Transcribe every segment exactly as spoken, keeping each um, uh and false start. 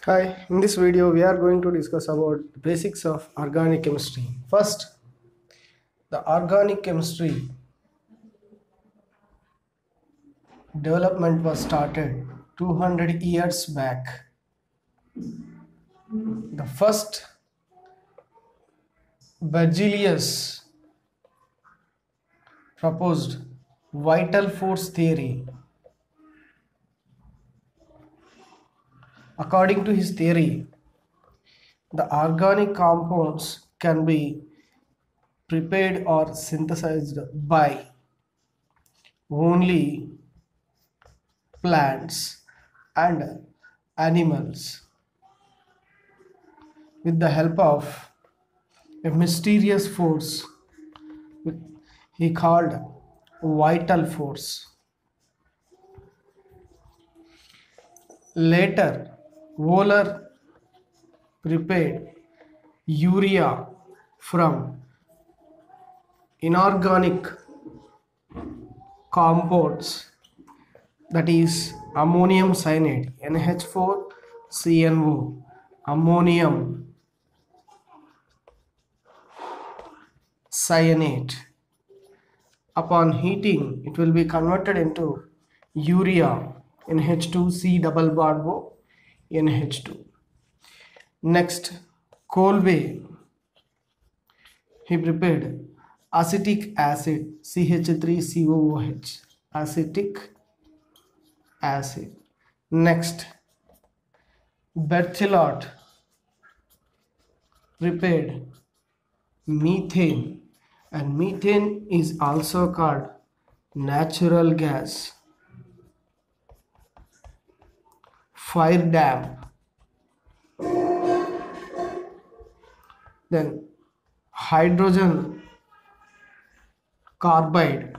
Hi, in this video we are going to discuss about the basics of organic chemistry. First, the organic chemistry development was started two hundred years back. The first Berzelius proposed vital force theory. According to his theory, the organic compounds can be prepared or synthesized by only plants and animals with the help of a mysterious force he called vital force. Later, Wohler prepared urea from inorganic compounds, that is ammonium cyanide, N H four C n O, ammonium cyanate. Upon heating, it will be converted into urea, N H two C double bond O, N H two. Next, Kolbe, he prepared acetic acid, C H three C O O H, acetic acid. Next, Berthelot prepared methane, and methane is also called natural gas, fire damp. Then hydrogen carbide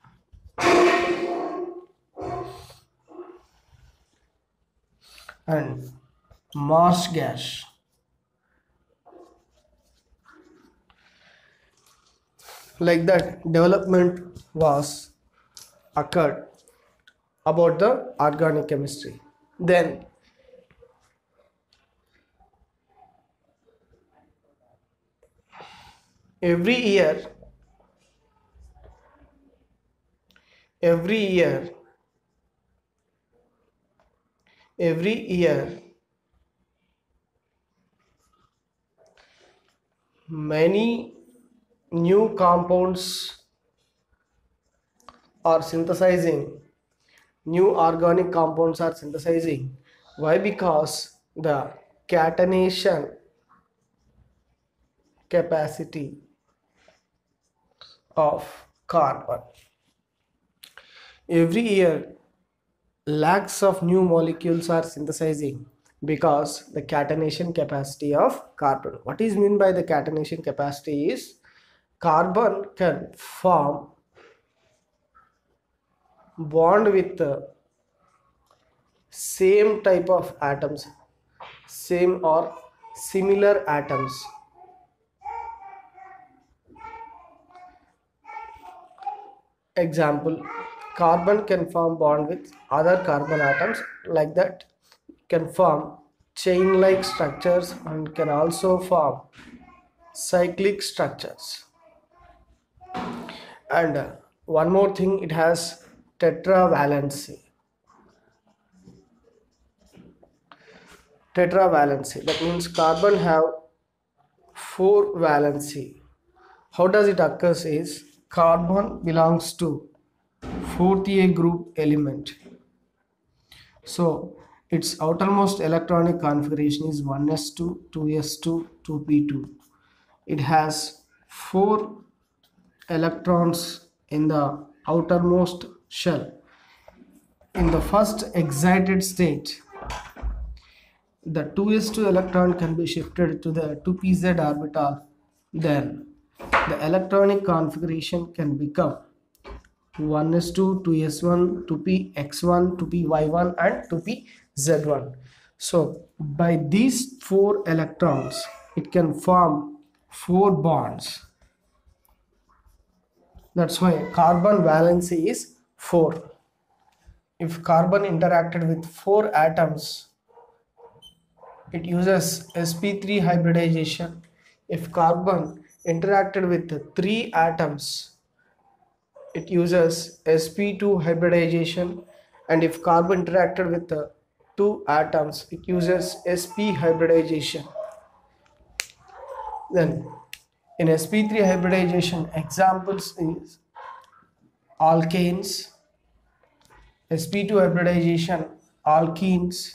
and marsh gas. Like that, development was occurred about the organic chemistry. Then every year every year every year many new compounds are synthesizing, new organic compounds are synthesizing. Why? Because the catenation capacity of carbon. Every year lakhs of new molecules are synthesizing because the catenation capacity of carbon. What is meant by the catenation capacity is carbon can form bond with the same type of atoms, same or similar atoms. Example, carbon can form bond with other carbon atoms, like that can form chain like structures and can also form cyclic structures. And uh, one more thing, it has tetravalency. Tetravalency, that means carbon have four valency. How does it occurs is carbon belongs to fourth A group element, so its outermost electronic configuration is one s two, two s two, two p two. It has four electrons in the outermost shell. In the first excited state, the two s two electron can be shifted to the two p z orbital. Then the electronic configuration can become one s two, two s one, two p x one, two p y one and two p z one. So by these four electrons it can form four bonds. That's why carbon valency is four. If carbon interacted with four atoms, It uses s p three hybridization. If carbon interacted with three atoms, it uses s p two hybridization, and if carbon interacted with uh, two atoms, it uses sp hybridization. Then in s p three hybridization, examples is alkanes, s p two hybridization, alkenes,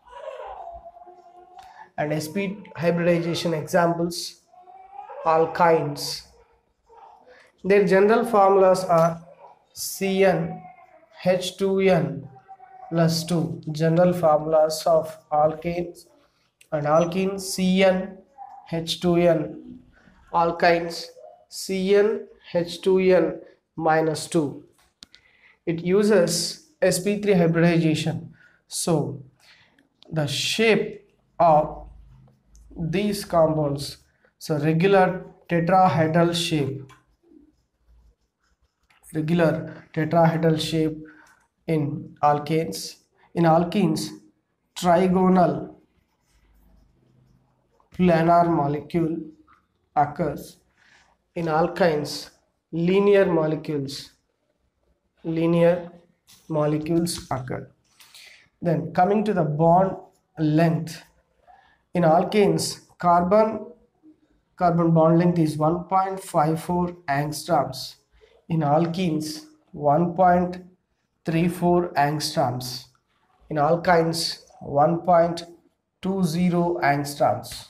and sp hybridization examples alkynes. Their general formulas are C n H two n plus two. General formulas of alkanes and alkenes: C n H two n, alkynes C n H two n minus two. It uses s p three hybridization. So the shape of these compounds, so regular tetrahedral shape, regular tetrahedral shape in alkanes. In alkenes, trigonal planar molecule occurs. In alkynes, linear molecules, linear molecules occur. Then coming to the bond length, in alkanes, carbon carbon bond length is one point five four angstroms. In alkenes, one point three four angstroms. In alkynes, one point two zero angstroms.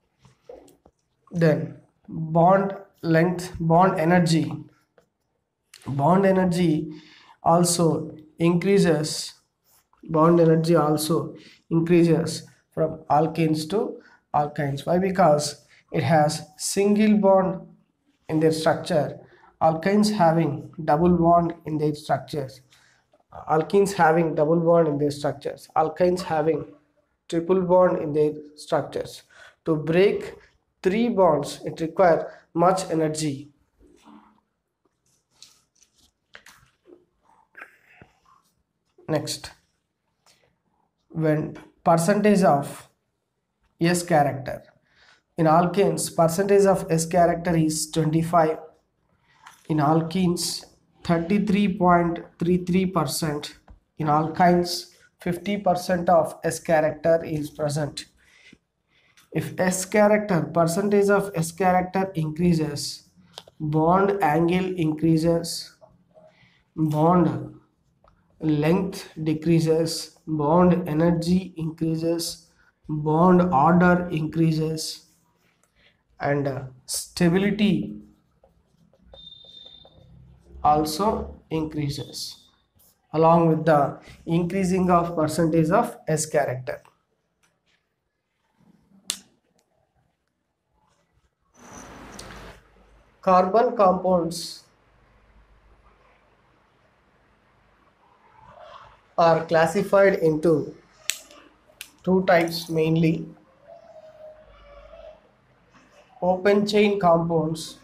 Then bond length, bond energy. Bond energy also increases. Bond energy also increases from alkanes to alkynes. Why? Because it has single bond in their structure. Alkynes having double bond in their structures. Alkenes having double bond in their structures. Alkynes having triple bond in their structures. To break three bonds, it requires much energy. Next, when percentage of S character. In alkanes, percentage of S character is twenty-five. In alkenes, thirty-three point three three percent. In alkynes, fifty percent of S character is present. If S character, percentage of S character increases, bond angle increases, bond length decreases, bond energy increases, bond order increases, and uh, stability also increases along with the increasing of percentage of S character. Carbon compounds are classified into two types mainly: open chain compounds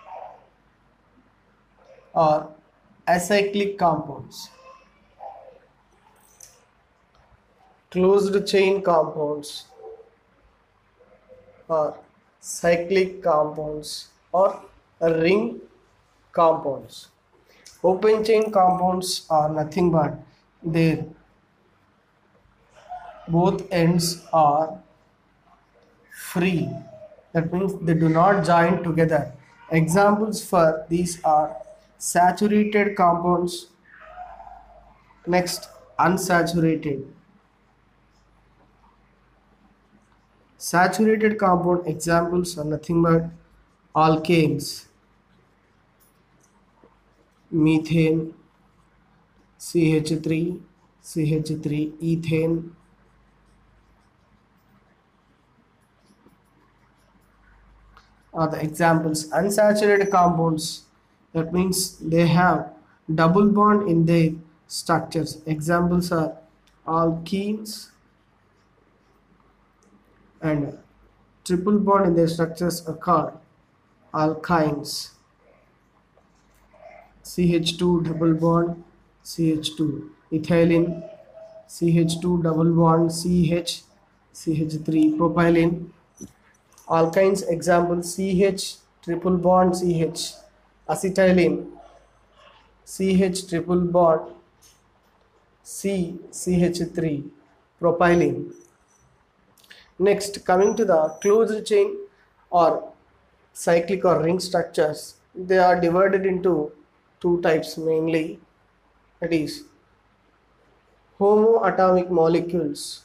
or acyclic compounds. Closed chain compounds or cyclic compounds or ring compounds. Open chain compounds are nothing but their both ends are free. That means they do not join together. Examples for these are saturated compounds. Next, unsaturated. Saturated compound examples are nothing but alkanes, methane, C H three, C H three ethane, are the examples. Unsaturated compounds, that means they have double bond in their structures. Examples are alkenes, and triple bond in their structures are called alkynes. C H two double bond C H two, ethylene, C H two double bond C H, C H three, propylene. Alkynes example C H triple bond C H, acetylene, C H triple bond C C H three, propylene. Next, coming to the closed chain or cyclic or ring structures, they are divided into two types mainly, that is homoatomic molecules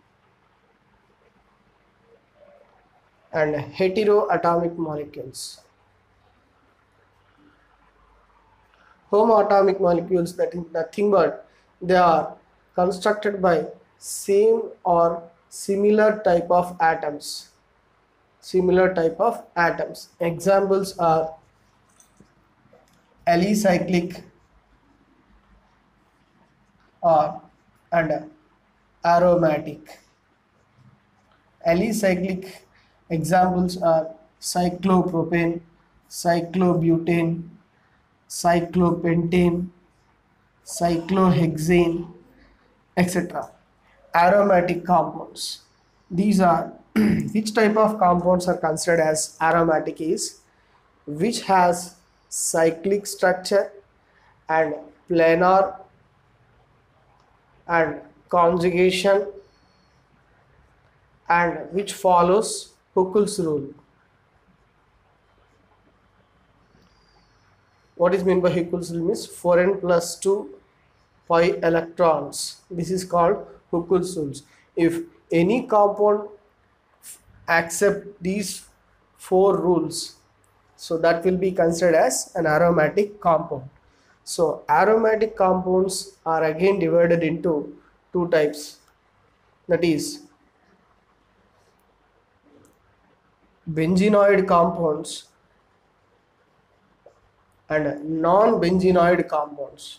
and heteroatomic molecules. Homoatomic molecules, that is nothing but they are constructed by same or similar type of atoms. Similar type of atoms. Examples are alicyclic or and aromatic. Alicyclic examples are cyclopropane, cyclobutane, cyclopentane, cyclohexane, et cetera. Aromatic compounds. These are which type of compounds are considered as aromatic is which has cyclic structure and planar and conjugation and which follows Huckel's rule. What is meant by Huckel's rule means four n plus two pi electrons. This is called Huckel's rules. If any compound accept these four rules, so that will be considered as an aromatic compound. So aromatic compounds are again divided into two types, that is benzenoid compounds and non-benzenoid compounds.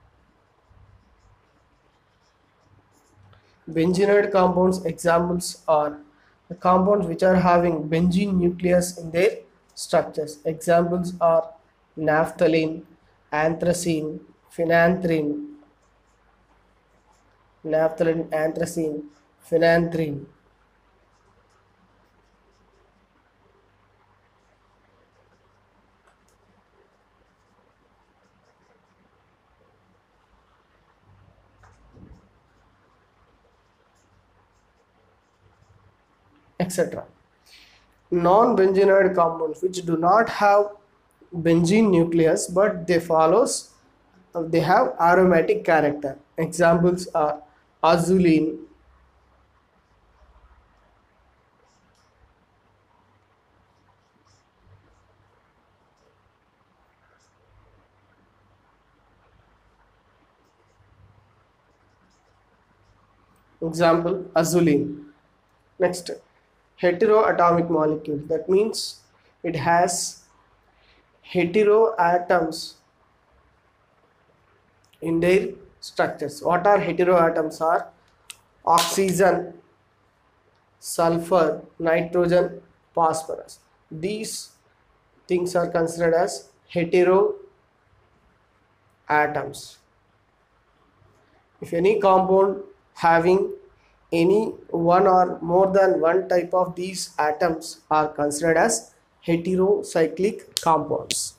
Benzenoid compounds examples are the compounds which are having benzene nucleus in their structures. Examples are naphthalene, anthracene, phenanthrene, naphthalene, anthracene, phenanthrene. et cetera. Non-benzenoid compounds which do not have benzene nucleus but they follows they have aromatic character. Examples are azulene, example azulene. Next, heteroatomic molecule, that means it has heteroatoms in their structures. What are heteroatoms? Are oxygen, sulfur, nitrogen, phosphorus. These things are considered as heteroatoms. If any compound having any one or more than one type of these atoms are considered as heterocyclic compounds.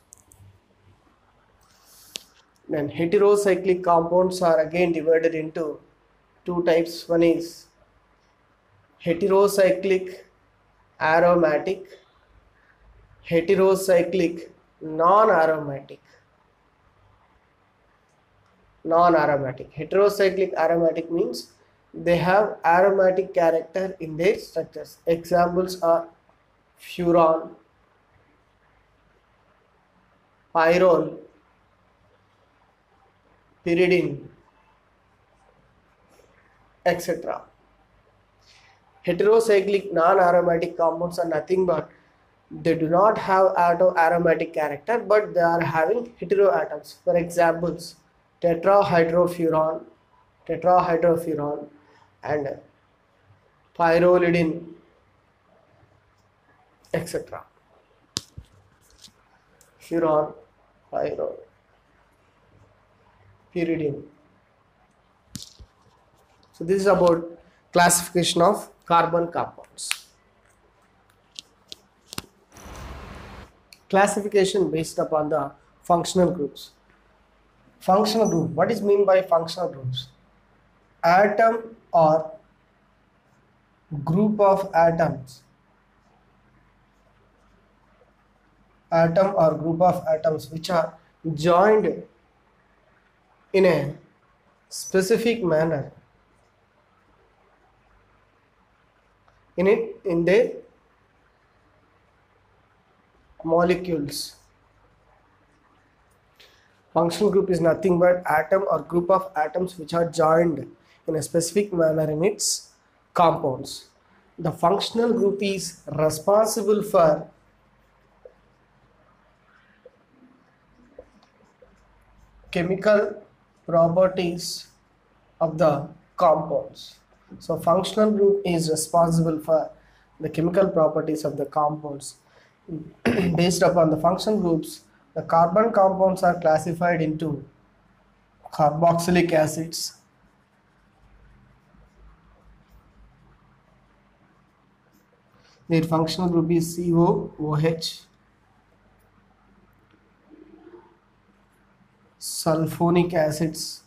Then heterocyclic compounds are again divided into two types. One is heterocyclic aromatic, heterocyclic non-aromatic. Non-aromatic. Heterocyclic aromatic means they have aromatic character in their structures. Examples are furan, pyrrole, pyridine, et cetera. Heterocyclic non-aromatic compounds are nothing but they do not have aromatic character but they are having heteroatoms. For examples, tetrahydrofuran, tetrahydrofuran and pyrrolidine, et cetera. Furan, pyrrole, pyridine. So this is about Classification of carbon compounds. Classification based upon the functional groups. Functional group. What is mean by functional groups? Atom or group of atoms. Atom or group of atoms which are joined in a specific manner in it in their molecules. Functional group is nothing but atom or group of atoms which are joined in a specific manner in its compounds. The functional group is responsible for chemical properties of the compounds. So functional group is responsible for the chemical properties of the compounds. Based upon the functional groups, the carbon compounds are classified into carboxylic acids, their functional group is C O O H, sulfonic acids,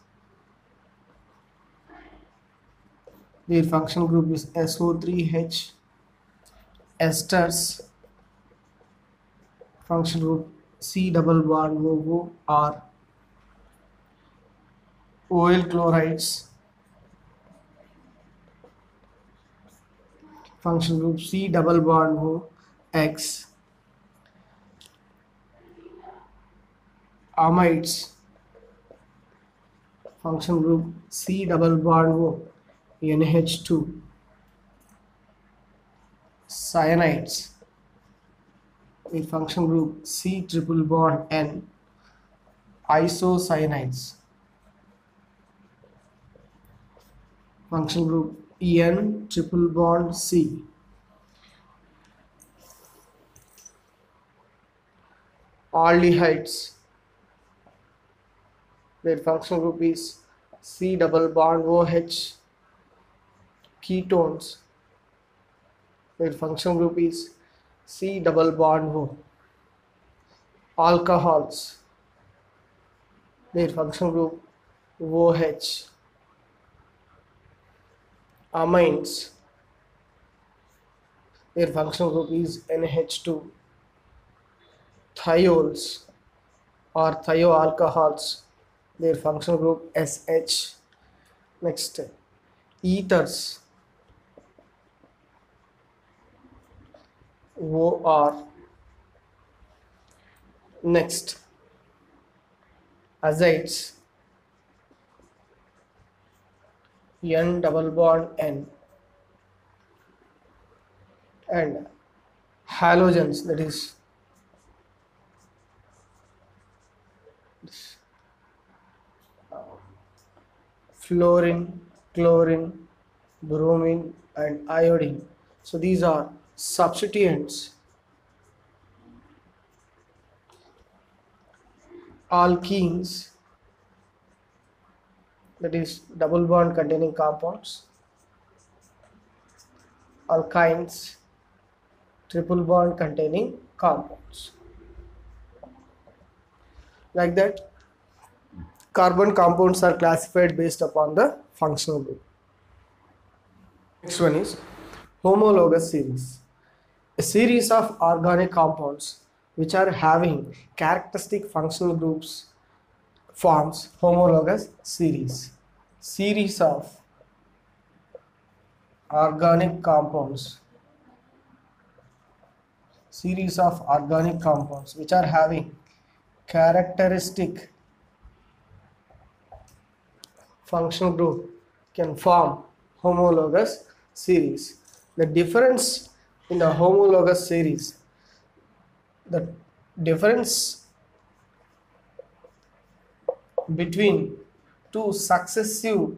their functional group is S O three H, esters, functional group C double bond O O or oil chlorides, functional group C double bond O X, amides, functional group C double bond O N H two, cyanides, a functional group C triple bond N, isocyanides, functional group En triple bond C, aldehydes, their functional group is C double bond OH, ketones, their functional group is C double bond O, alcohols, their functional group OH, amines, their functional group is N H two, thiols or thioalcohols, their functional group S H. Next, ethers, O R. Next, azides, N double bond N, and halogens, that is fluorine, chlorine, bromine, and iodine. So these are substituents. Alkenes, that is double bond containing compounds. Alkynes, triple bond containing compounds. Like that, carbon compounds are classified based upon the functional group. Next one is homologous series. A series of organic compounds which are having characteristic functional groups forms homologous series. Series of organic compounds series of organic compounds which are having characteristic functional group can form homologous series. The difference in the homologous series, the difference between two successive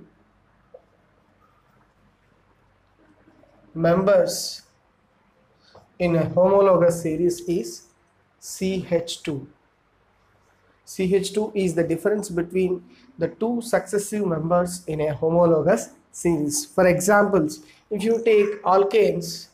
members in a homologous series is C H two. C H two is the difference between the two successive members in a homologous series. For examples, if you take alkanes,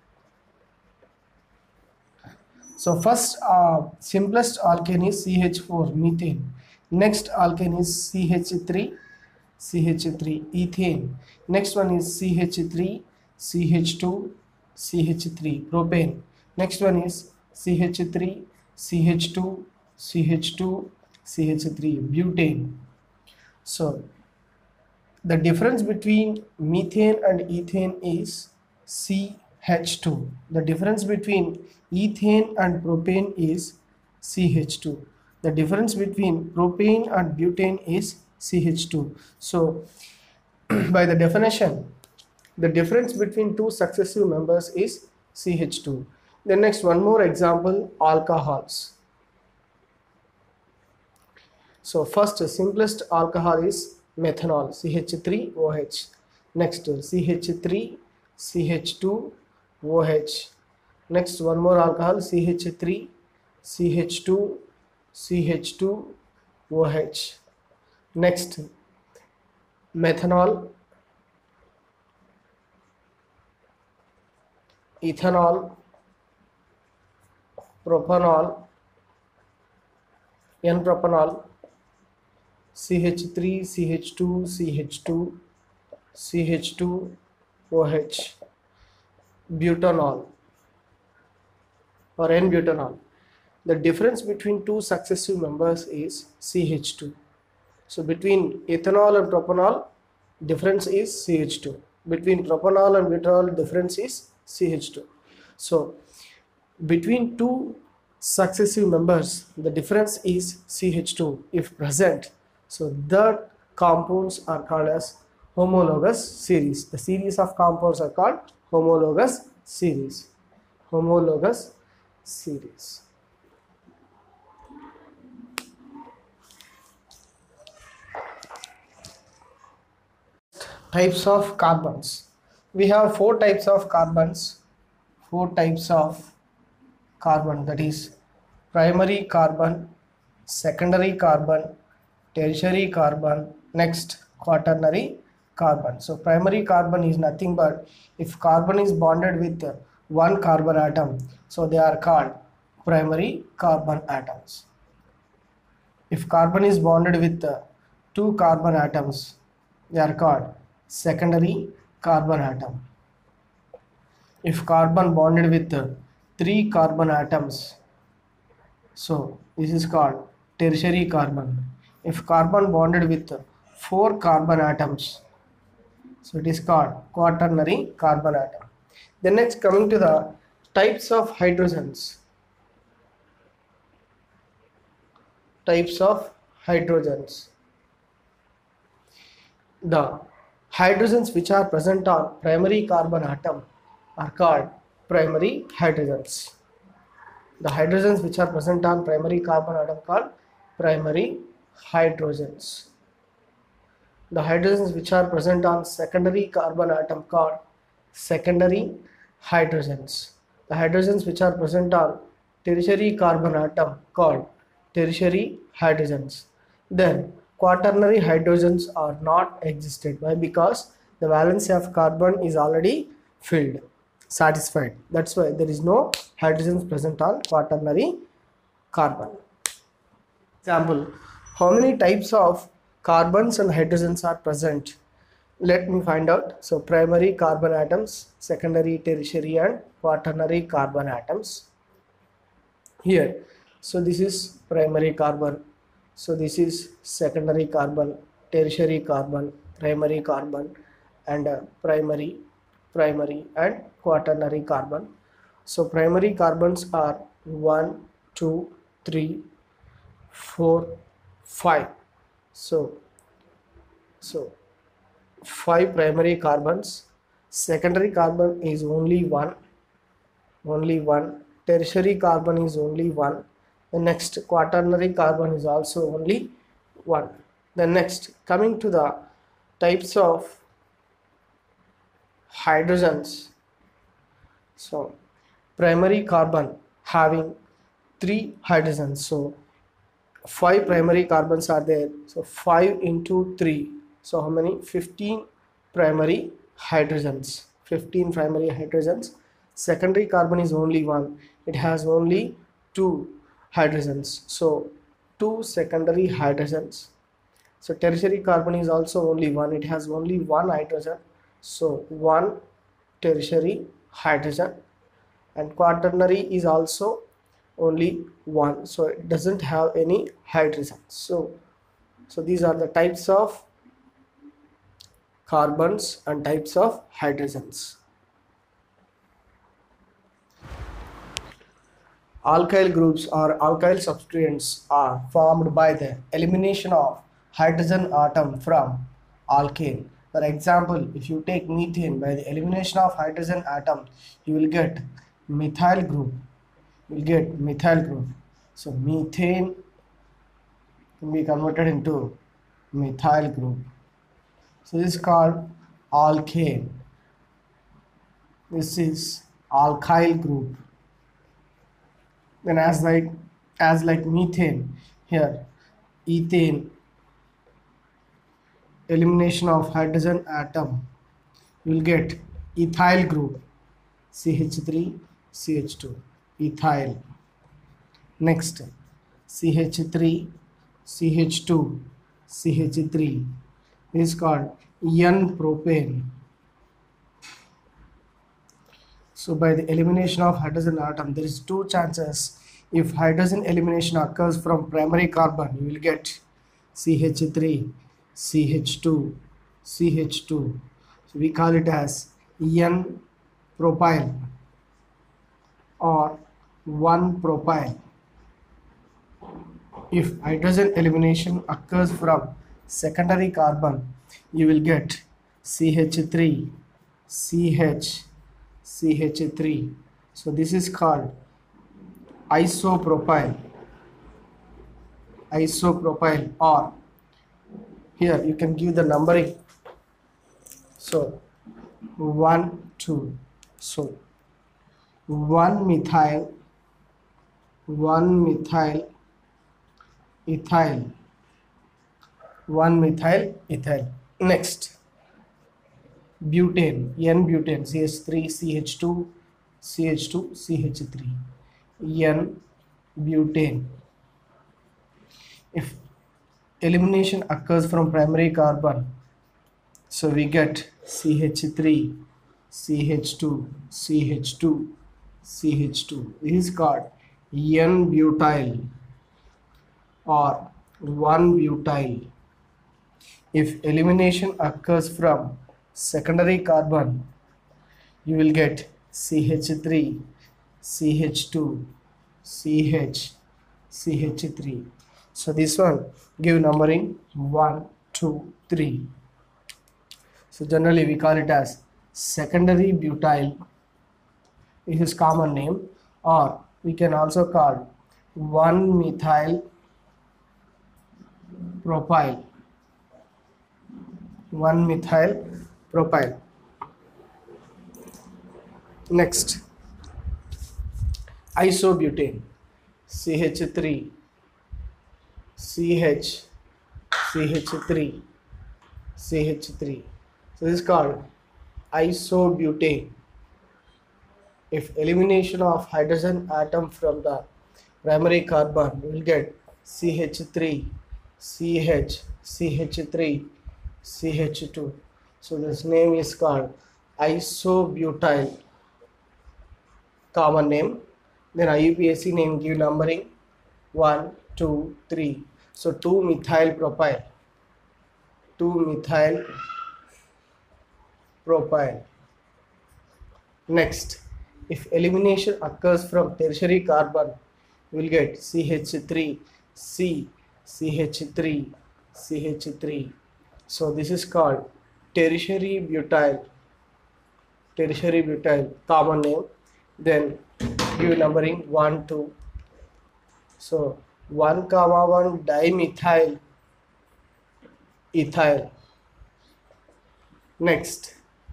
so first uh, simplest alkane is C H four, methane. Next alkane is C H three, C H three, ethane. Next one is C H three, C H two, C H three, propane. Next one is C H three, C H two, C H two, C H three, butane. So the difference between methane and ethane is C H two. The difference between ethane and propane is C H two. The difference between propane and butane is C H two. So by the definition, the difference between two successive members is C H two. Then next, one more example, alcohols. So first, simplest alcohol is methanol, C H three O H. Next, C H three, C H two, O H. Next, one more alcohol, C H three, C H two, C H two, O H. Next, methanol, ethanol, propanol, N-propanol, C H three, C H two, C H two, C H two, O H, butanol or N-butanol. The difference between two successive members is C H two. So between ethanol and propanol, difference is C H two. Between propanol and butanol, difference is C H two. So between two successive members, the difference is C H two if present. So the compounds are called as homologous series. The series of compounds are called homologous series. Homologous series. Types of carbons. We have four types of carbons. Four types of carbon, that is primary carbon, secondary carbon, tertiary carbon, next quaternary carbon. So primary carbon is nothing but if carbon is bonded with one carbon atom, so they are called primary carbon atoms. If carbon is bonded with two carbon atoms, they are called secondary carbon atom. If carbon bonded with three carbon atoms, so this is called tertiary carbon. If carbon bonded with four carbon atoms, so it is called quaternary carbon atom. Then next, coming to the types of hydrogens. Types of hydrogens. The hydrogens which are present on primary carbon atom are called primary hydrogens. The hydrogens which are present on primary carbon atom called primary hydrogens. The hydrogens which are present on secondary carbon atom called secondary hydrogens. The hydrogens which are present on tertiary carbon atom called tertiary hydrogens. Then quaternary hydrogens are not existed. Why? Because the valency of carbon is already filled, satisfied. That's why there is no hydrogens present on quaternary carbon. Example, how many types of carbons and hydrogens are present? Let me find out. So primary carbon atoms, secondary, tertiary and quaternary carbon atoms. Here, so this is primary carbon, so this is secondary carbon, tertiary carbon, primary carbon and uh, primary, primary and quaternary carbon. So primary carbons are one, two, three, four, five. So, so five primary carbons. Secondary carbon is only one, only one. Tertiary carbon is only one. The next quaternary carbon is also only one. The next, coming to the types of hydrogens. So primary carbon having three hydrogens. So five primary carbons are there. So five into three. So how many? fifteen primary hydrogens, fifteen primary hydrogens. Secondary carbon is only one, it has only two hydrogens, so two secondary hydrogens. So tertiary carbon is also only one, it has only one hydrogen, so one tertiary hydrogen. And quaternary is also only one, so it doesn't have any hydrogen. So so these are the types of carbons and types of hydrogens. Alkyl groups or alkyl substituents are formed by the elimination of hydrogen atom from alkane. For example, if you take methane, by the elimination of hydrogen atom, you will get methyl group. You will get methyl group. So methane can be converted into methyl group. So this is called alkane. This is alkyl group. Then as like as like methane, here ethane, elimination of hydrogen atom, you will get ethyl group, C H three C H two, ethyl. Next C H three C H two C H three, this is called N propane. So by the elimination of hydrogen atom, there is two chances. If hydrogen elimination occurs from primary carbon, you will get C H three C H two C H two. So we call it as N propyl or one propyl. If hydrogen elimination occurs from secondary carbon, you will get C H three C H C H three. So this is called isopropyl. Isopropyl, or here you can give the numbering. So one, two. So one methyl, one methyl ethyl, one methyl ethyl. Next butane, N butane, C H three C H two C H two C H three, N butane. If elimination occurs from primary carbon, so we get C H three C H two C H two C H two. This is called N butyl or one butyl. If elimination occurs from secondary carbon, you will get C H three C H two C H C H three. So this one give numbering one, two, three. So generally we call it as secondary butyl. This is common name, or we can also call one methyl propyl. one methyl propyl. Next isobutane, C H three C H C H three C H three. So this is called isobutane. If elimination of hydrogen atom from the primary carbon, we will get C H three C H C H three C H two. So this name is called isobutyl, common name. Then I U P A C name give numbering one, two, three. So two methyl propyl, two methyl propyl. Next, if elimination occurs from tertiary carbon, you will get C H three C C H three C H three. So this is called tertiary butyl, tertiary butyl, common name. Then give numbering one, two. So one comma one dimethyl ethyl. Next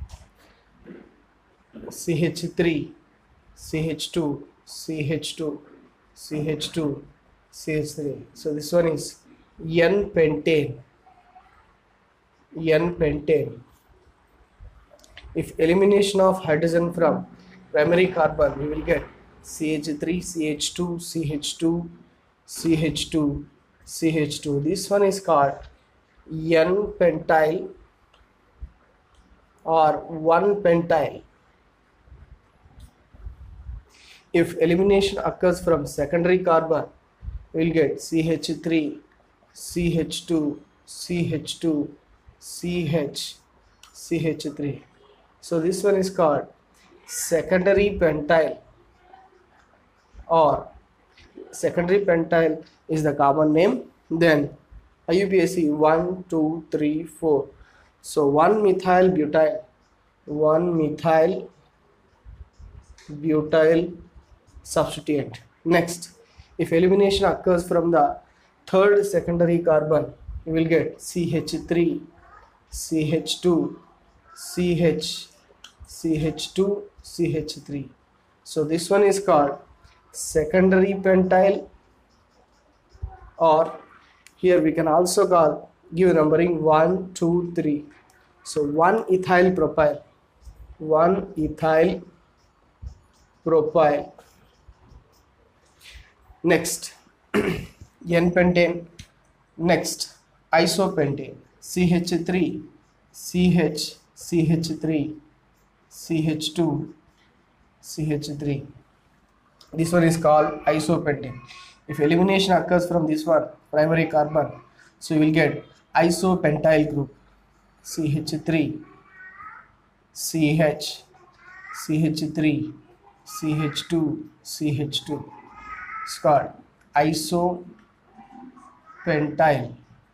C H three C H two C H two C H two C H three. So this one is N pentane, N pentane. If elimination of hydrogen from primary carbon, we will get C H three, C H two, C H two, C H two, C H two. This one is called N-pentyl or one pentyl. If elimination occurs from secondary carbon, we will get C H three, C H two, C H two, C H, C H three. So this one is called secondary pentyl, or secondary pentyl is the carbon name. Then I U P A C one, two, three, four. So one methyl butyl, one methyl butyl substituent. Next, if elimination occurs from the third secondary carbon, you will get C H three, C H two, C H, C H two, C H three. So this one is called secondary pentyl, or here we can also call, give numbering one, two, three. So one ethyl propyl, one ethyl propyl. Next, N-pentane. Next, isopentane, C H three, C H, C H three, C H two, C H three. This one is called isopentane. If elimination occurs from this one, primary carbon, so you will get isopentyl group, C H three, C H, C H three, C H two, C H two. It's called isopentyl,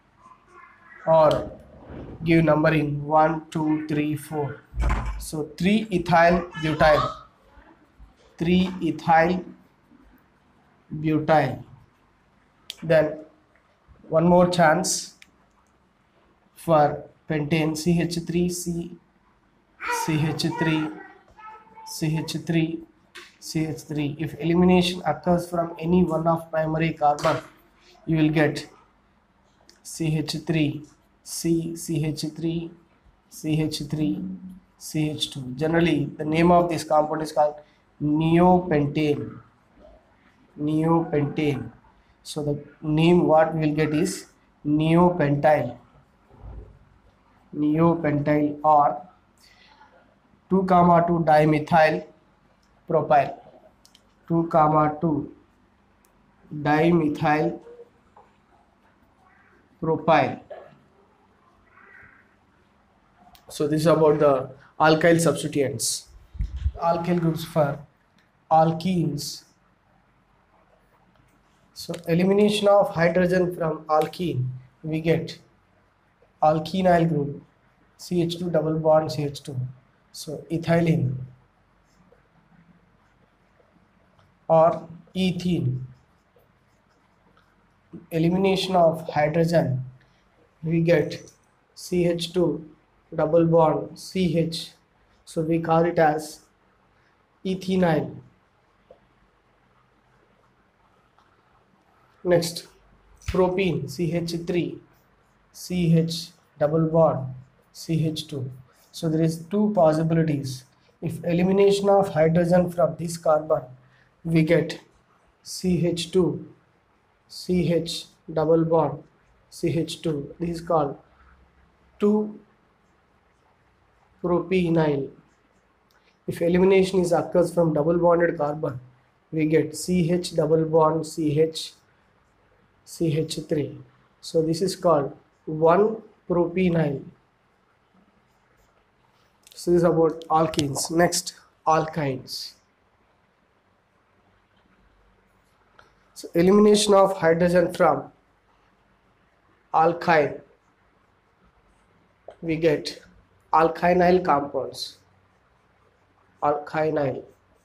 or give numbering one, two, three, four. So three ethyl butyl, three ethyl butyl. Then one more chance for pentane, C H three, C, C H three, C H three, C H three. If elimination occurs from any one of primary carbon, you will get C H three, C, C H three, C H three, C H two. Generally, the name of this compound is called neopentane. Neopentane. So the name what we will get is neopentyl. Neopentyl, or two comma two dimethyl propyl, two comma two dimethyl propyl. So this is about the alkyl substituents. Alkyl groups for alkenes. So elimination of hydrogen from alkene, we get alkenyl group, C H two double bond C H two. So ethylene, or ethene. Elimination of hydrogen, we get C H two double bond C H. So we call it as ethynyl. Next, propene, C H three, C H double bond C H two. So there is two possibilities. If elimination of hydrogen from this carbon, we get C H two, C H double bond C H two. This is called two propenyl. If elimination is occurs from double bonded carbon, we get C H double bond C H, C H three. So this is called one propenyl. So this is about alkenes. Next, alkynes. So elimination of hydrogen from alkyne, we get alkynyl compounds. Alkynyl.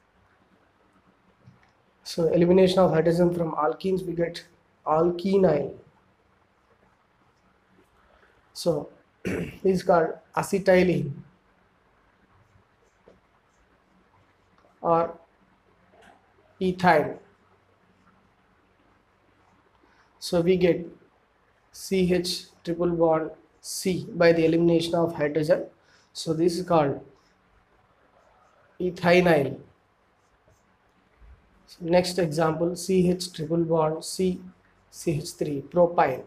So elimination of hydrogen from alkenes, we get alkenyl. So this is called acetylene, or ethyne. So we get C H triple bond C by the elimination of hydrogen. So this is called ethynyl. Next example, C H triple bond C, C H three, propyl.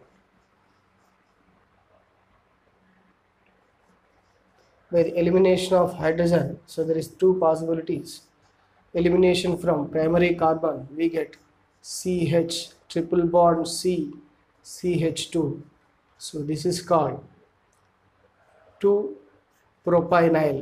By the elimination of hydrogen, so there is two possibilities. Elimination from primary carbon, we get C H triple bond C, C H two. So this is called two propynyl.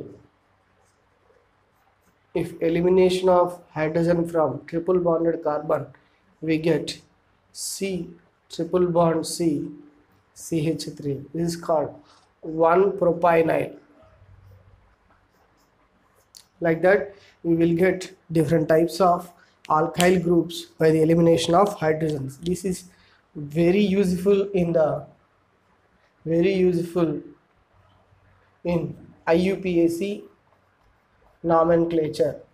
If elimination of hydrogen from triple bonded carbon, we get C triple bond C, C H three. This is called one propynyl. Like that, we will get different types of alkyl groups by the elimination of hydrogens. This is very useful in the very useful in I U P A C nomenclature.